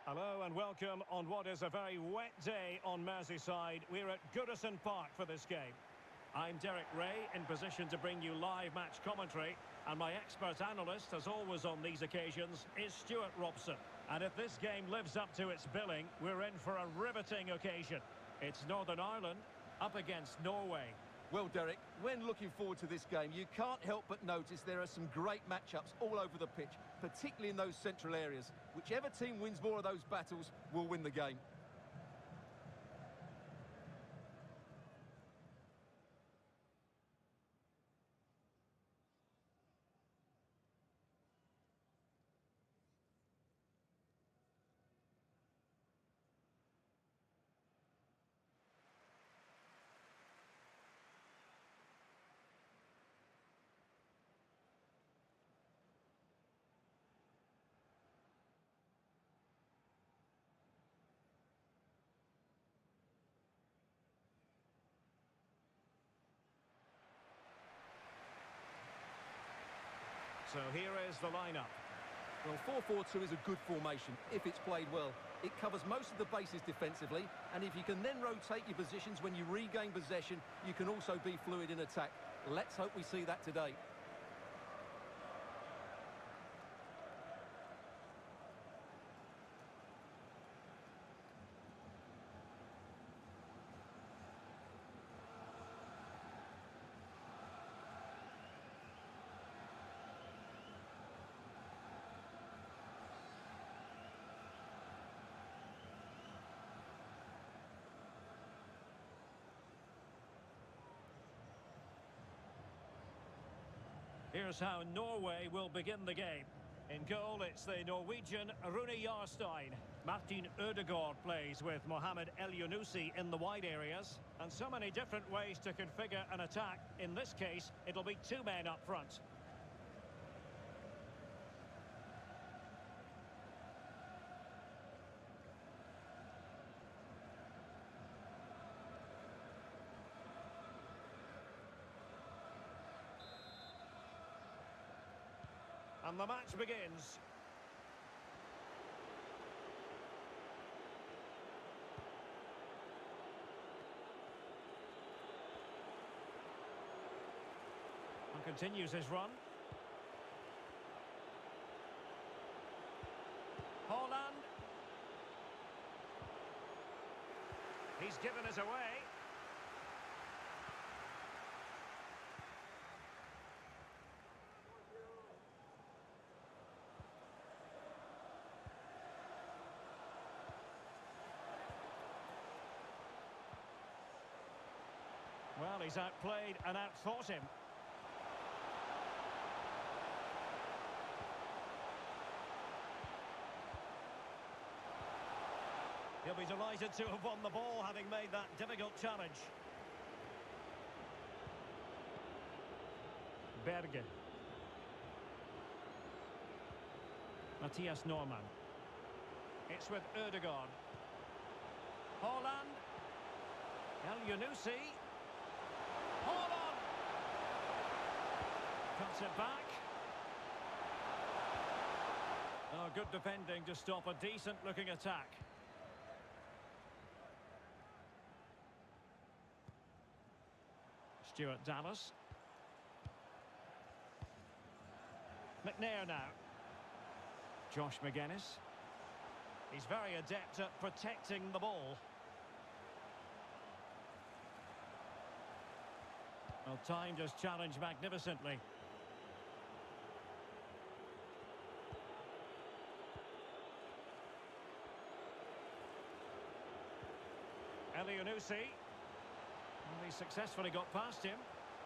Hello and welcome on what is a very wet day on Merseyside. We're at Goodison Park for this game. I'm Derek Ray, in position to bring you live match commentary, and my expert analyst, as always on these occasions, is Stuart Robson. And if this game lives up to its billing, we're in for a riveting occasion. It's Northern Ireland up against Norway. Well, Derek, when looking forward to this game, you can't help but notice there are some great matchups all over the pitch, particularly in those central areas. Whichever team wins more of those battles will win the game. So here is the lineup. Well, 4-4-2 is a good formation if it's played well. It covers most of the bases defensively, and if you can then rotate your positions when you regain possession, you can also be fluid in attack. Let's hope we see that today. Here's how Norway will begin the game. In goal, it's the Norwegian Rune Jarstein. Martin Ødegaard plays with Mohamed Elyounoussi in the wide areas. And so many different ways to configure an attack. In this case, it'll be two men up front. And the match begins. And continues his run. Haaland. He's given us away. Well, he's outplayed and outthought him. He'll be delighted to have won the ball, having made that difficult challenge. Berge. Matthias Normann. It's with Ødegaard. Haaland. Elyounoussi. Haaland! Cuts it back. Oh, good defending to stop a decent-looking attack. Stuart Dallas. McNair now. Josh Magennis. He's very adept at protecting the ball. Well, timed his challenge magnificently. Elyounoussi. Well, he successfully got past him.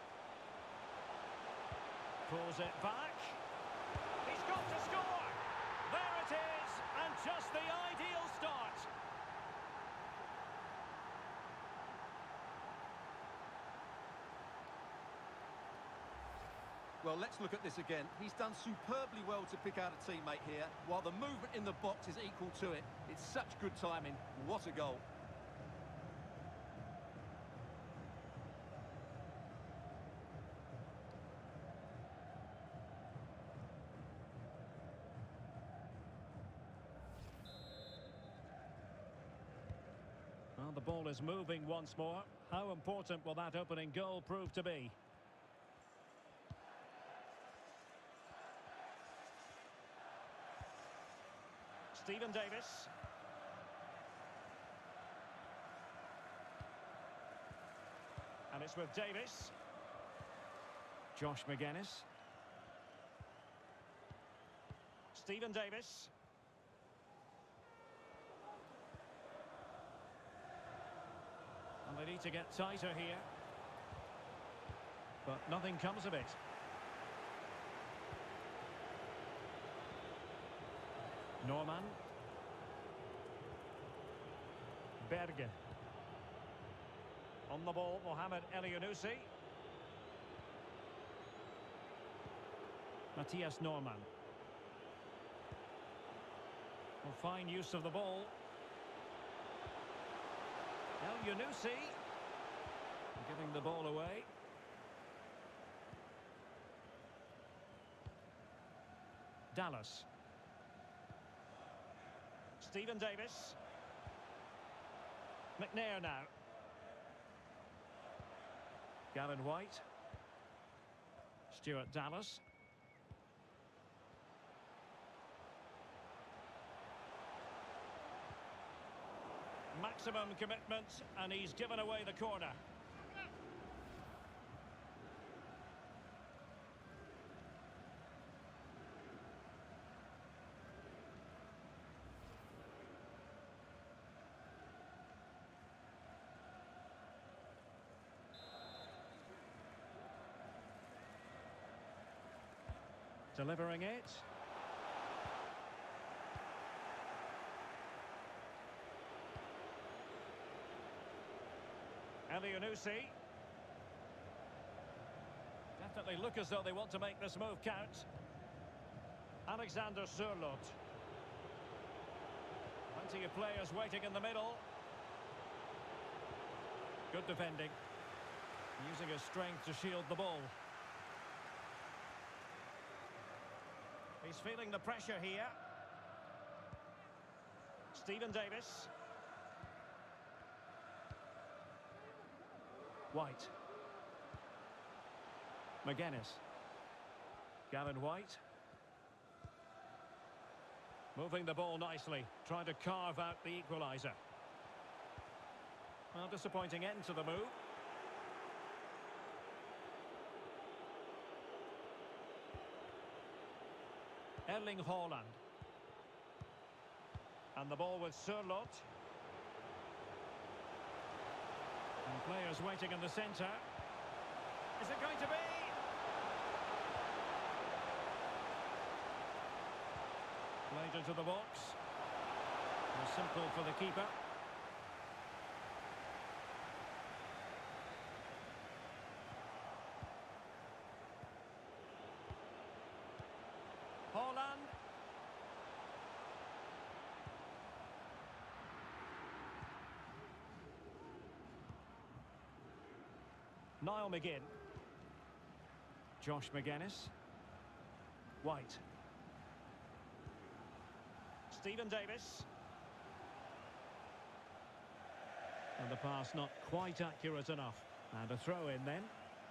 Pulls it back. He's got to score! There it is! And just the ideal start. Well, let's look at this again. He's done superbly well to pick out a teammate here, while the movement in the box is equal to it. It's such good timing. What a goal. ball is moving once more. How important will that opening goal prove to be? Stephen Davis. And it's with Davis. Josh Magennis. Stephen Davis. And they need to get tighter here. But nothing comes of it. Norman. Berge. On the ball, Mohamed Elyounoussi. Matthias Norman. Well, fine use of the ball. Elyounoussi. Giving the ball away. Dallas. Stephen Davis. McNair now. Gavin White. Stuart Dallas. Maximum commitment, and he's given away the corner. Delivering it. Elyounoussi. Definitely look as though they want to make this move count. Alexander Sørloth. Plenty of players waiting in the middle. Good defending. Using his strength to shield the ball. He's feeling the pressure here. Stephen Davis. White. Magennis. Gavin White. Moving the ball nicely, trying to carve out the equaliser. Well, disappointing end to the move. Erling Haaland. And the ball with Sørloth. And players waiting in the centre. Is it going to be? Played into the box. And simple for the keeper. Haaland. Niall McGinn. Josh Magennis. White. Stephen Davis. And the pass not quite accurate enough. And a throw in then.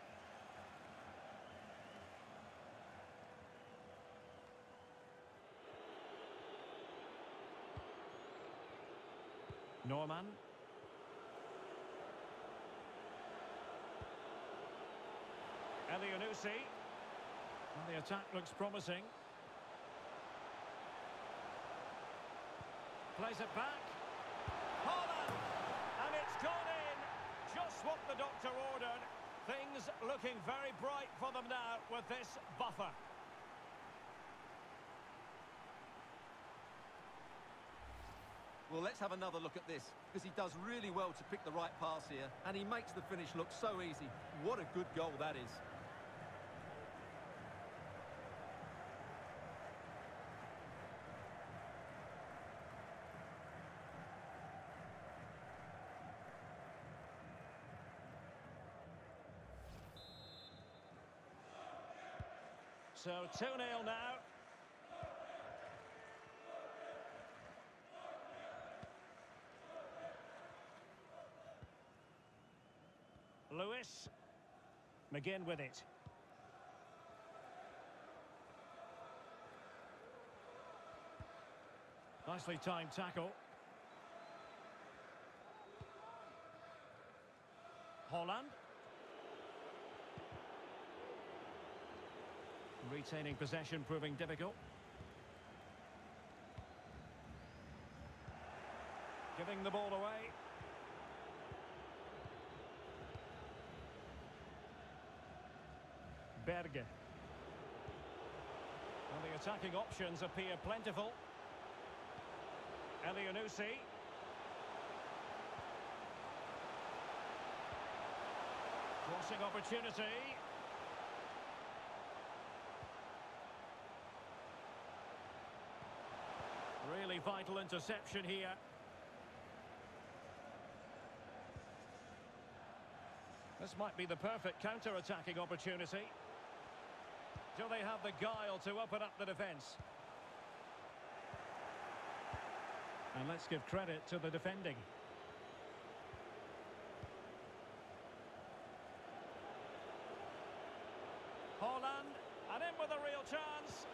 Norman. Elyounoussi. And the attack looks promising. Plays it back. Haaland! And it's gone in. Just what the doctor ordered. Things looking very bright for them now with this buffer. Well, let's have another look at this, because he does really well to pick the right pass here, and he makes the finish look so easy. What a good goal that is. So 2-0 now. McGinn with it. Nicely timed tackle. Holland. Retaining possession proving difficult. Giving the ball away. Berge. And the attacking options appear plentiful. Elyounoussi. Crossing opportunity. Really vital interception here. This might be the perfect counter-attacking opportunity. Do they have the guile to open up the defence? And let's give credit to the defending. Holland, and in with a real chance.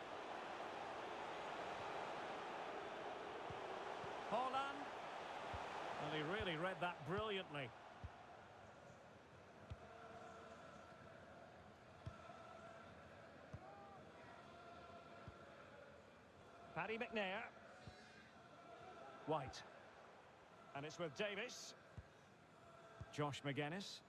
Holland. Well, he really read that brilliantly. Paddy McNair. White. And it's with Davis. Josh Magennis.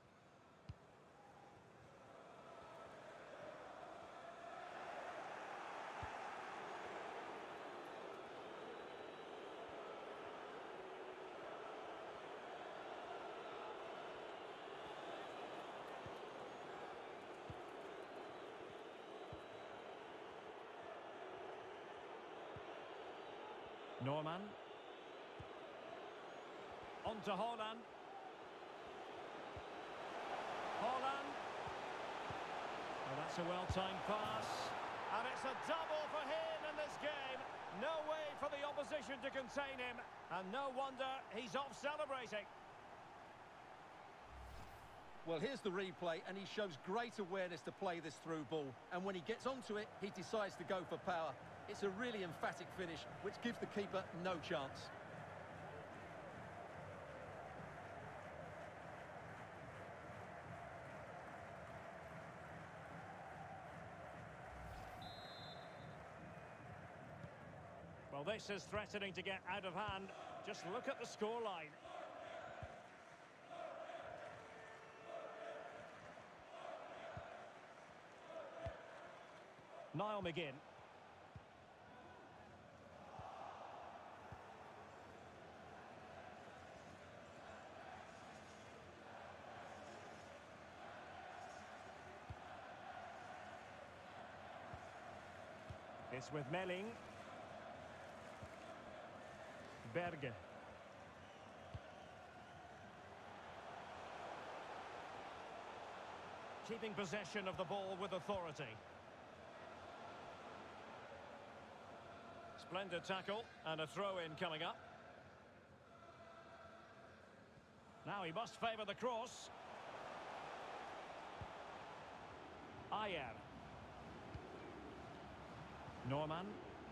Norman. On to Holland. Holland. Well, that's a well-timed pass. And it's a double for him in this game. No way for the opposition to contain him. And no wonder he's off celebrating. Well, here's the replay, and he shows great awareness to play this through ball. And when he gets onto it, he decides to go for power. It's a really emphatic finish, which gives the keeper no chance. Well, this is threatening to get out of hand. Just look at the scoreline. Niall McGinn. It's with Melling. Berge. Keeping possession of the ball with authority. Splendid tackle and a throw-in coming up. Now he must favour the cross. Ayer. Norman.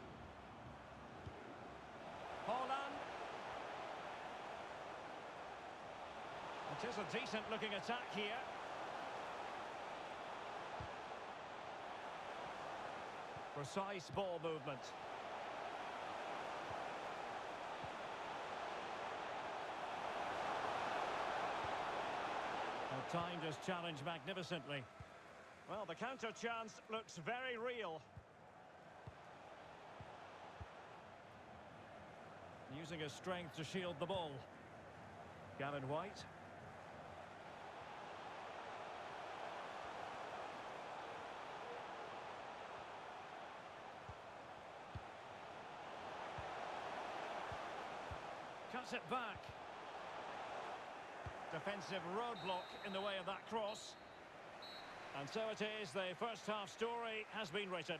Holland. It is a decent-looking attack here. Precise ball movement. Well, timed his challenge magnificently. Well, the counter chance looks very real. Using his strength to shield the ball. Gavin White. Cuts it back. Defensive roadblock in the way of that cross. And so it is, the first half story has been written.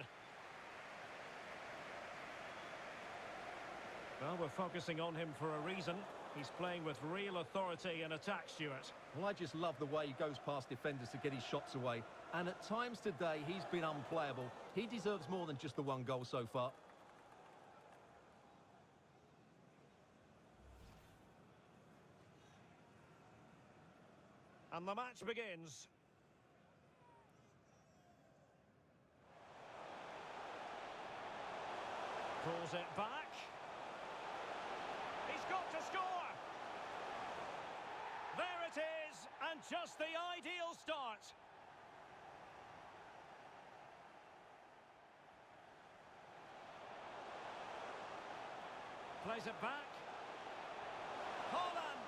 Well, we're focusing on him for a reason. He's playing with real authority in attack, Stuart. Well, I just love the way he goes past defenders to get his shots away. And at times today, he's been unplayable. He deserves more than just the one goal so far. And the match begins. Pulls it back. He's got to score! There it is, and just the ideal start. Plays it back. Haaland!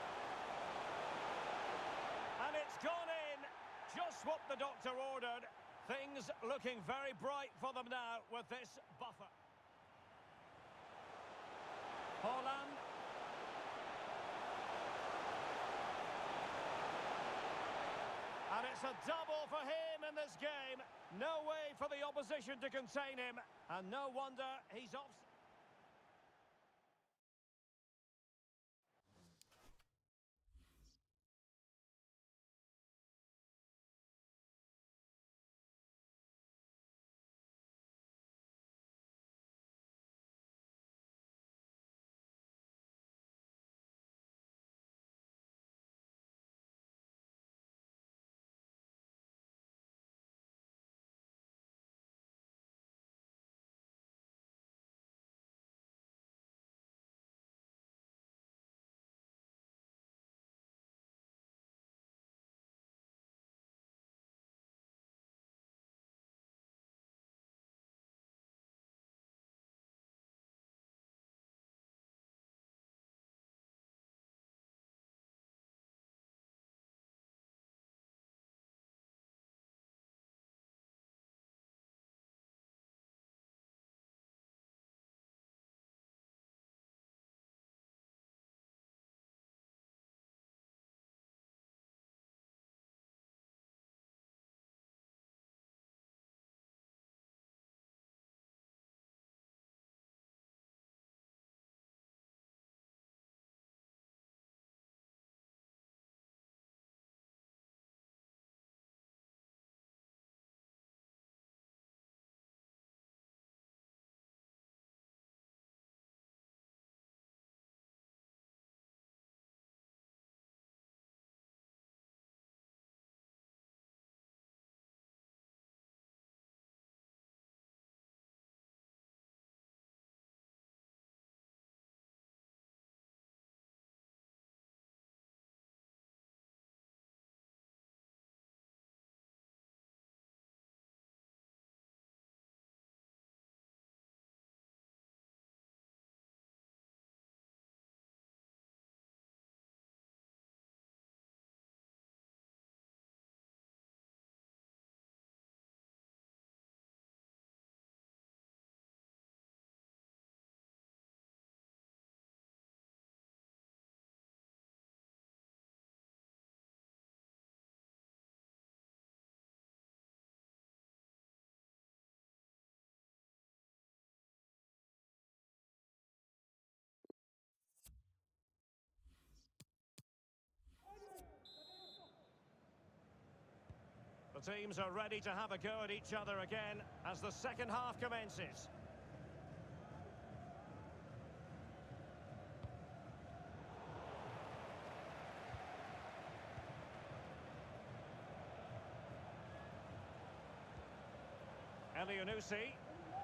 And it's gone in, just what the doctor ordered. Things looking very bright for them now with this buffer. Haaland. And it's a double for him in this game. No way for the opposition to contain him. And no wonder he's off. The teams are ready to have a go at each other again as the second half commences. Elyounoussi.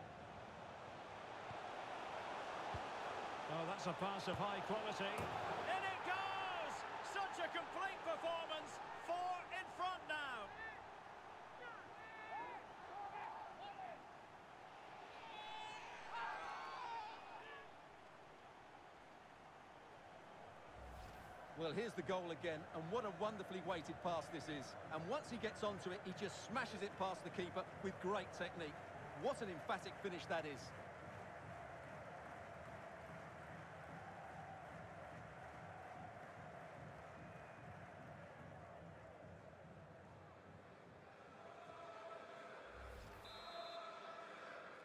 Oh, that's a pass of high quality. In it goes! Such a complete performance. 4 in front now. Well, here's the goal again, and what a wonderfully weighted pass this is. And once he gets onto it, he just smashes it past the keeper with great technique. What an emphatic finish that is.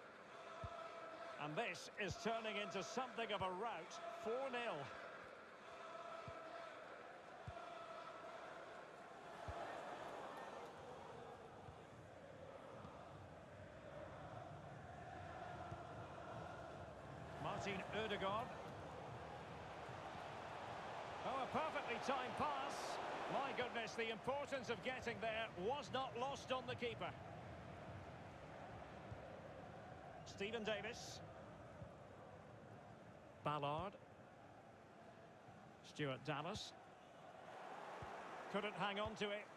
And this is turning into something of a rout. 4-0. Martin Ødegaard. Oh, a perfectly timed pass. My goodness, the importance of getting there was not lost on the keeper. Stephen Davis. Ballard. Stuart Dallas. Couldn't hang on to it.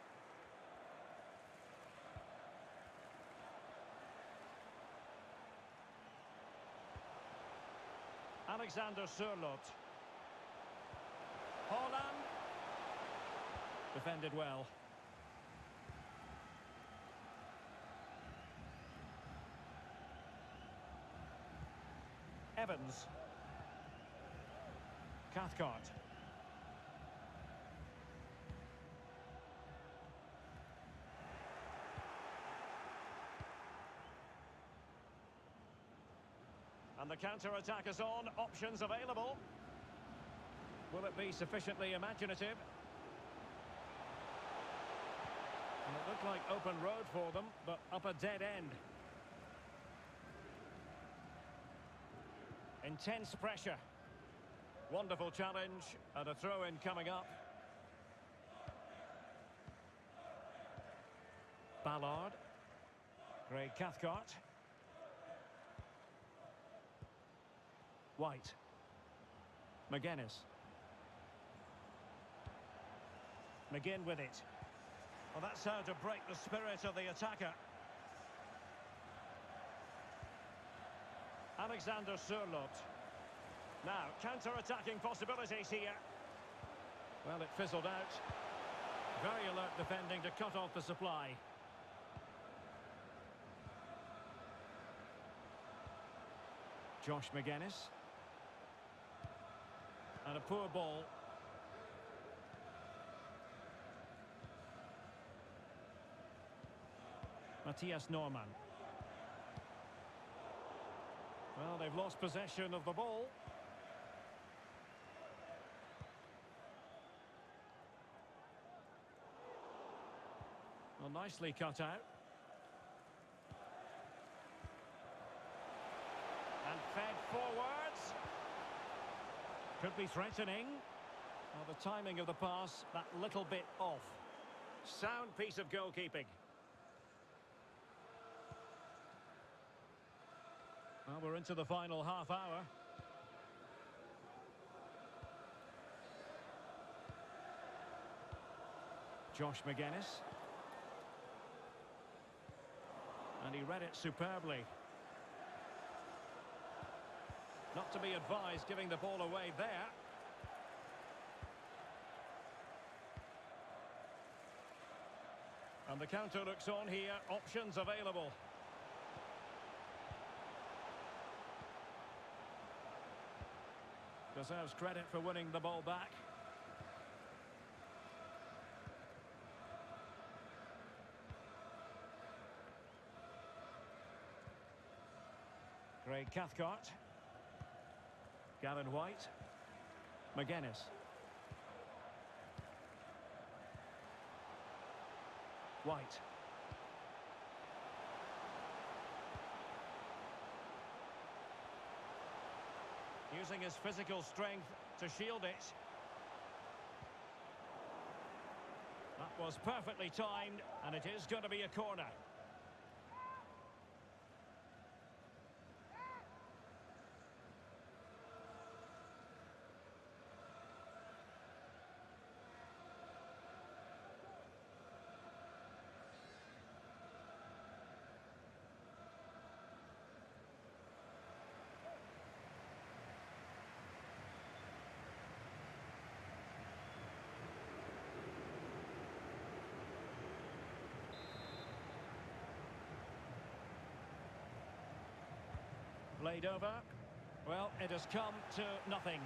Alexander Sørloth. Haaland. Defended well. Evans. Cathcart. And the counter-attack is on. Options available. Will it be sufficiently imaginative? And it looked like open road for them, but up a dead end. Intense pressure. Wonderful challenge, and a throw-in coming up. Ballard. Craig Cathcart. White. McGuinness. McGinn with it. Well, that's how to break the spirit of the attacker. Alexander Sørloth. Now, counter-attacking possibilities here. Well, it fizzled out. Very alert defending to cut off the supply. Josh McGuinness. And a poor ball. Matthias Norman. Well, they've lost possession of the ball. Well, nicely cut out. And fed forwards. Could be threatening. Well, the timing of the pass, that little bit off. Sound piece of goalkeeping. Well, we're into the final half hour. Josh McGuinness. And he read it superbly. Not to be advised giving the ball away there. And the counter looks on here. Options available. Deserves credit for winning the ball back. Craig Cathcart. Gavin White. McGuinness. White. Using his physical strength to shield it. That was perfectly timed, and it is going to be a corner. Played over. Well, it has come to nothing.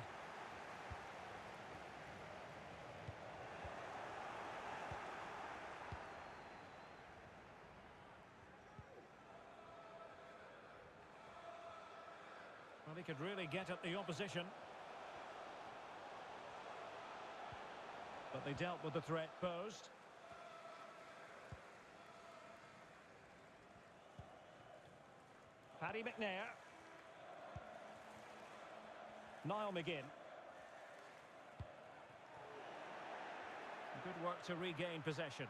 Well, he could really get at the opposition. But they dealt with the threat posed. Paddy McNair. Niall McGinn. Good work to regain possession.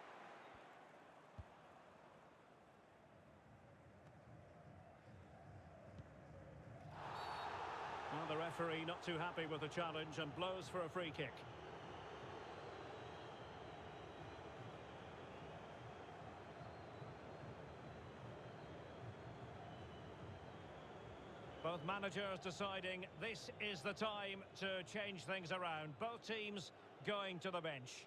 Well, the referee not too happy with the challenge and blows for a free kick. Both managers deciding this is the time to change things around. Both teams going to the bench.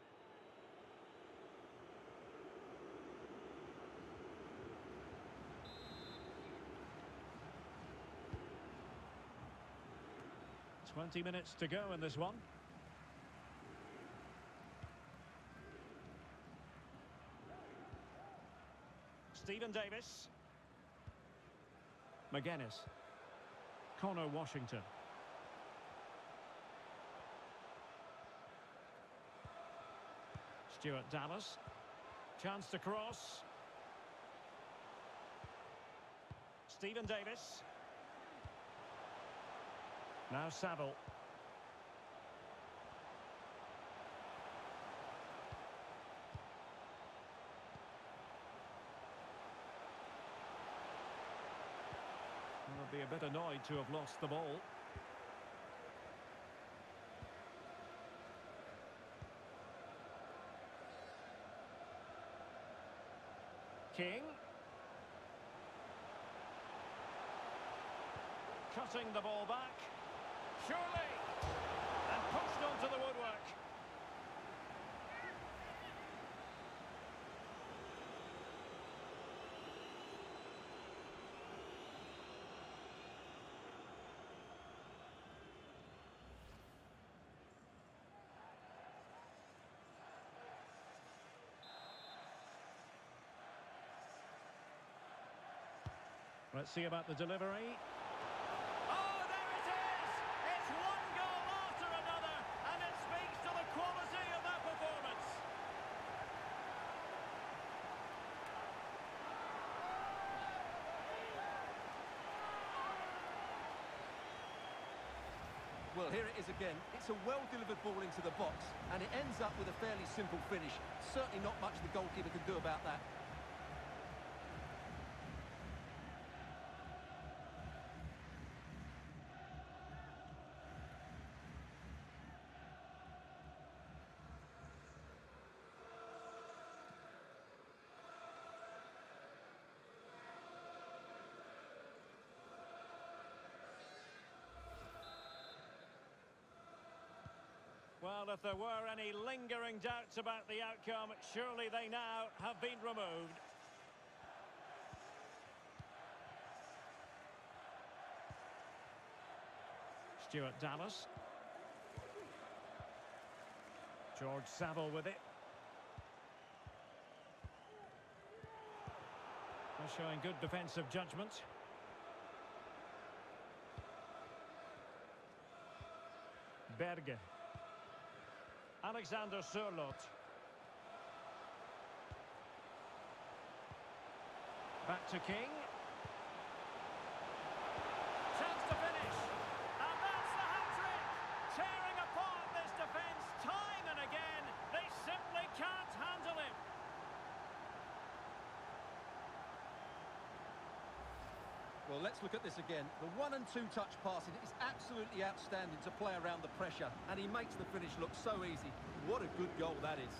"20 minutes to go in this one. Stephen Davis. McGuinness. Connor Washington. Stuart Dallas. Chance to cross. Stephen Davis. Now Saville. Will be a bit annoyed to have lost the ball. King. Cutting the ball back. Surely! And pushed onto the woodwork. Let's see about the delivery. Oh, there it is! It's one goal after another, and it speaks to the quality of that performance. Well, here it is again. It's a well-delivered ball into the box, and it ends up with a fairly simple finish. Certainly not much the goalkeeper can do about that. Well, if there were any lingering doubts about the outcome, surely they now have been removed. Stuart Dallas. George Saville with it. They're showing good defensive judgment. Berge. Alexander Sørloth. Back to King. Chance to finish. And that's the hat-trick. Tearing apart this defence time and again. They simply can't handle him. Well, let's look at this again. The 1- and 2-touch passing is absolutely outstanding to play around the pressure, and he makes the finish look so easy. What a good goal that is.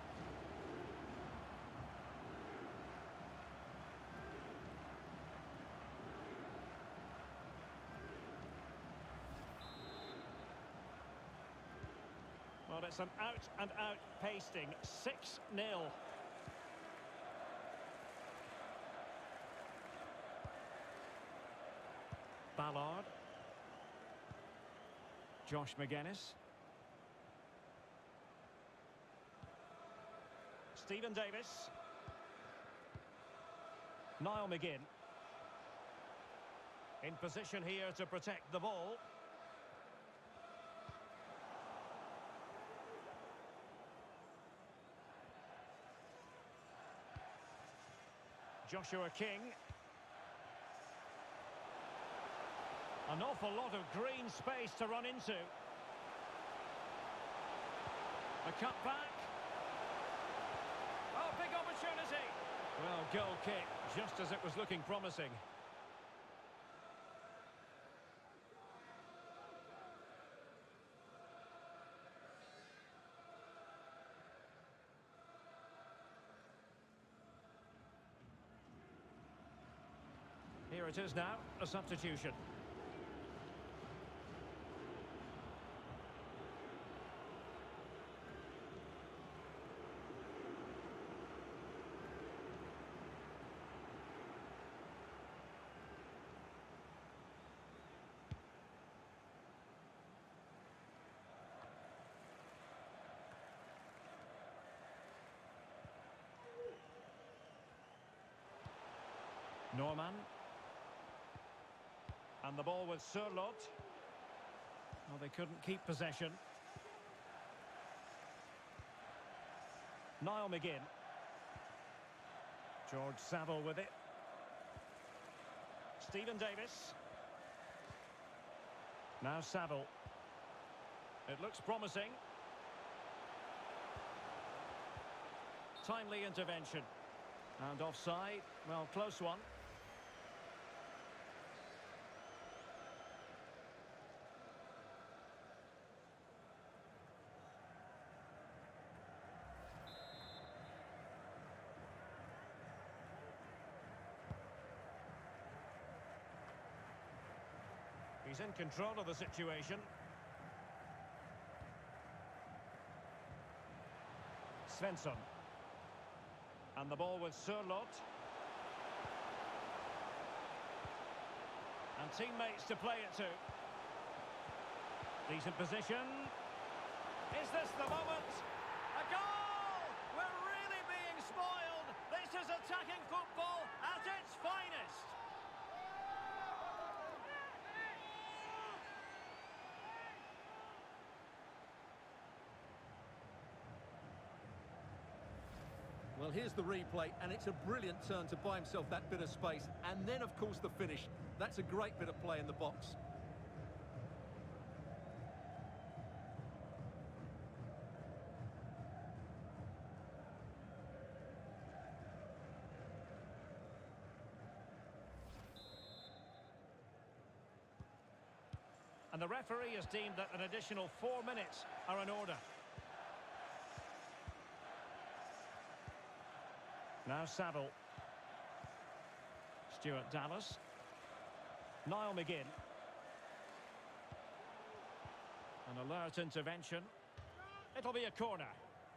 Well, it's an out-and-out pasting. 6-0. Ballard. Josh McGuinness. Stephen Davis. Niall McGinn. In position here to protect the ball. Joshua King. An awful lot of green space to run into. The cut back. Oh, big opportunity. Well, goal kick, just as it was looking promising. Here it is now, a substitution. Norman. And the ball with Sørloth. Well, they couldn't keep possession. Niall McGinn. George Saville with it. Stephen Davis. Now Saville. It looks promising. Timely intervention. And offside. Well, close one. He's in control of the situation. Svensson. And the ball with Sørloth. And teammates to play it to. Decent position. Is this the moment? A goal! We're really being spoiled. This is attacking football at its finest. Well, here's the replay, and it's a brilliant turn to buy himself that bit of space. And then, of course, the finish. That's a great bit of play in the box. And the referee has deemed that an additional 4 minutes are in order. Now Saville. Stuart Dallas. Niall McGinn. An alert intervention. It'll be a corner.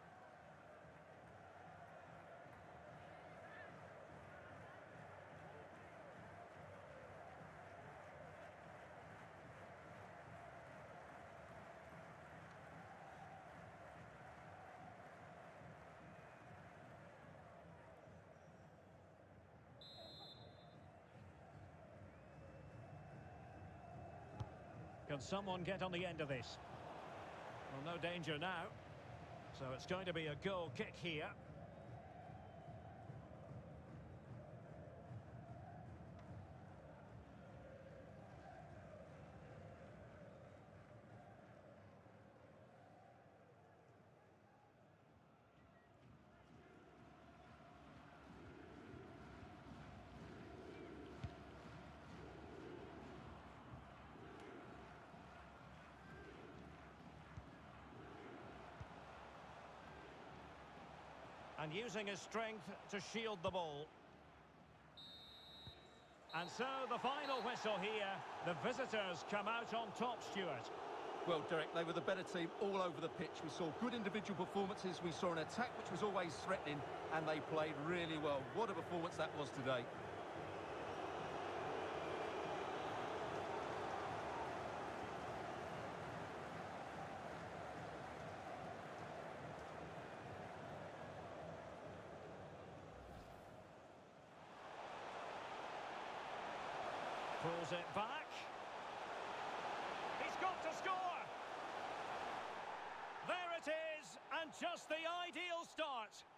Can someone get on the end of this? Well, no danger now. So it's going to be a goal kick here. And using his strength to shield the ball. And so the final whistle here. The visitors come out on top, Stuart. Well, Derek, they were the better team all over the pitch. We saw good individual performances. We saw an attack which was always threatening, and they played really well. What a performance that was today. Pulls it back. He's got to score. There it is, and just the ideal start.